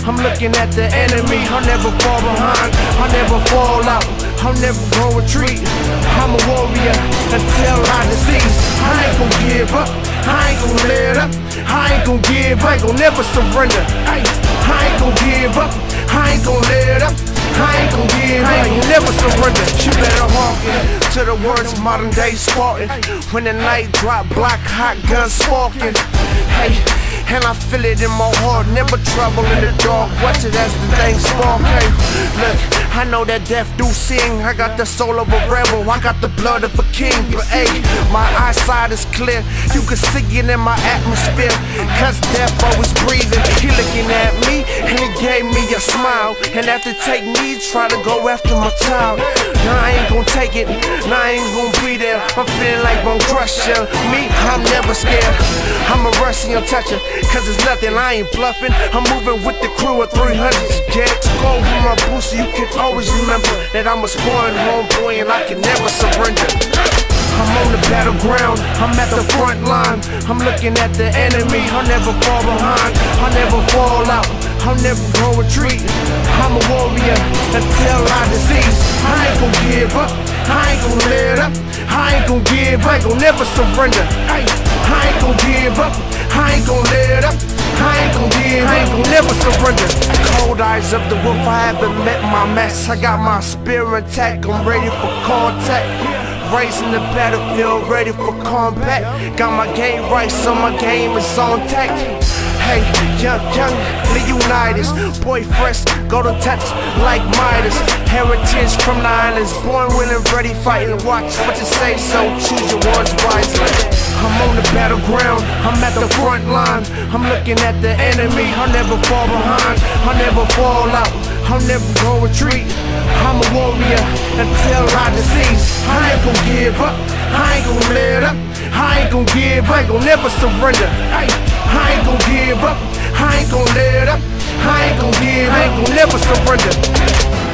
I'm looking at the enemy. I'll never fall behind, I'll never fall out, I'll never go retreat. I'm a warrior until I decease. I ain't gon' give up, I ain't gon' let up, I ain't gon' give, I ain't gon' never surrender. I ain't gon' give up, I ain't gon' let up, I ain't gon' give, I ain't never surrender. You better hearken to the words modern day Spartan. When the night drop, black hot guns sparking. Hey, and I feel it in my heart, never trouble in the dark. Watch it as the thing spark. Hey, look, I know that death do sing. I got the soul of a rebel, I got the blood of a king. But hey, my eyesight is clear, you can see it in my atmosphere. Cause death always breathing, he looking at me and he gave me a smile. And after take me, try to go after my child. Now I ain't gon' take it, now I ain't gon' be there. I'm feeling like Bone Crusher, me, I'm never scared. I'ma rush and touch it, cause it's nothing, I ain't bluffing. I'm moving with the crew at 300. Get go with my boost so you can always remember that I'm a spoiled homeboy and I can never surrender. I'm on the battleground, I'm at the front line, I'm looking at the enemy. I'll never fall behind, I'll never fall out, I'll never go retreat. I'm a warrior until I decease. I ain't gon' give up, I ain't gon' let up, I ain't gon' give, I ain't gon' never surrender. I ain't gon' give up, I ain't gon' let up, I ain't gon' give, I ain't gon' never surrender. Cold eyes of the wolf, I haven't met my match. I got my spirit intact, I'm ready for contact. Raising the battlefield, ready for combat. Got my game right, so my game is on tack. Hey, young, Leonidas, boy fresh, golden touch like Midas. Heritage from the islands, born willing, ready, fighting. Watch what you say, so choose your words wisely. I'm on the battleground, I'm at the front line, I'm looking at the enemy. I'll never fall behind, I'll never fall out, I'll never go retreat. I'm a warrior until I decease. I ain't gon' give up, I ain't gon' let up, I ain't gon' give, I ain't gon' never surrender. I ain't gon' give up, I ain't gon' let up, I ain't gon' give, I ain't gon' never surrender.